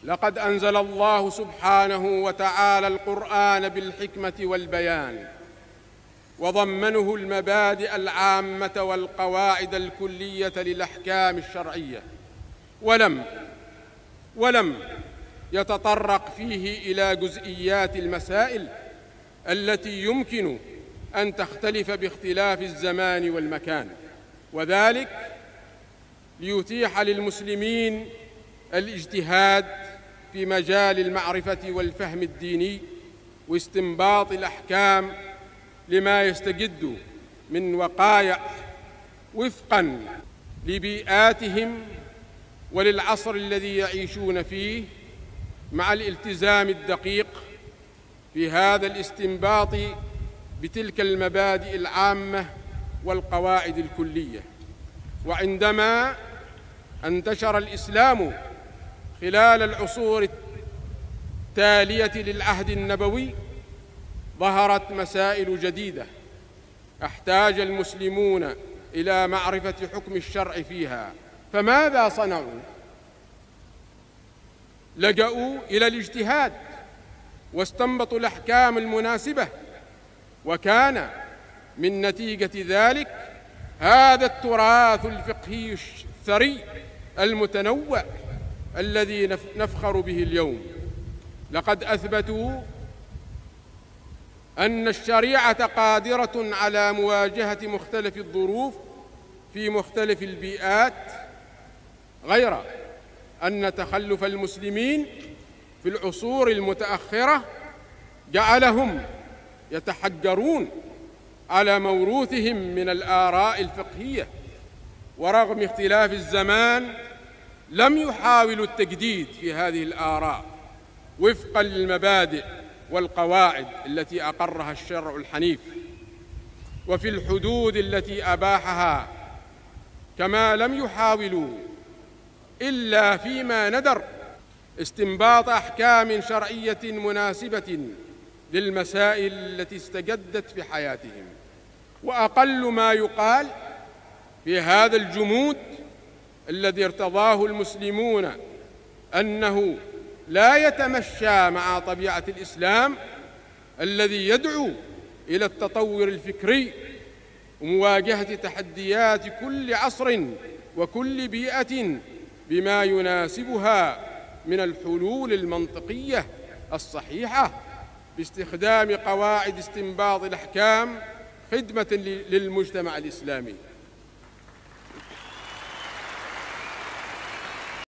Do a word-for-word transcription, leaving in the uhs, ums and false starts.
لقد أنزل الله سبحانه وتعالى القرآن بالحكمة والبيان، وضمنه المبادئ العامة والقواعد الكلية للأحكام الشرعية، ولم ولم يتطرق فيه إلى جزئيات المسائل التي يمكن أن تختلف باختلاف الزمان والمكان، وذلك ليتيح للمسلمين الاجتهاد في مجال المعرفة والفهم الديني واستنباط الأحكام لما يستجد من وقائع وفقاً لبيئاتهم وللعصر الذي يعيشون فيه، مع الالتزام الدقيق في هذا الاستنباط بتلك المبادئ العامة والقواعد الكلية. وعندما انتشر الإسلام خلال العصور التالية للعهد النبوي ظهرت مسائل جديدة احتاج المسلمون إلى معرفة حكم الشرع فيها، فماذا صنعوا؟ لجأوا إلى الاجتهاد واستنبطوا الأحكام المناسبة، وكان من نتيجة ذلك هذا التراث الفقهي الثري المتنوع الذي نفخر به اليوم. لقد أثبتوا أن الشريعة قادرة على مواجهة مختلف الظروف في مختلف البيئات، غير أن تخلف المسلمين في العصور المتأخرة جعلهم يتحجرون على موروثهم من الآراء الفقهية، ورغم اختلاف الزمان لم يحاولوا التجديد في هذه الآراء وفقاً للمبادئ والقواعد التي أقرها الشرع الحنيف وفي الحدود التي أباحها، كما لم يحاولوا إلا فيما ندر استنباط أحكام شرعية مناسبة للمسائل التي استجدت في حياتهم. وأقل ما يقال في هذا الجمود الذي ارتضاه المسلمون أنه لا يتمشى مع طبيعة الإسلام الذي يدعو إلى التطور الفكري ومواجهة تحديات كل عصر وكل بيئة بما يناسبها من الحلول المنطقية الصحيحة باستخدام قواعد استنباط الأحكام خدمة للمجتمع الإسلامي.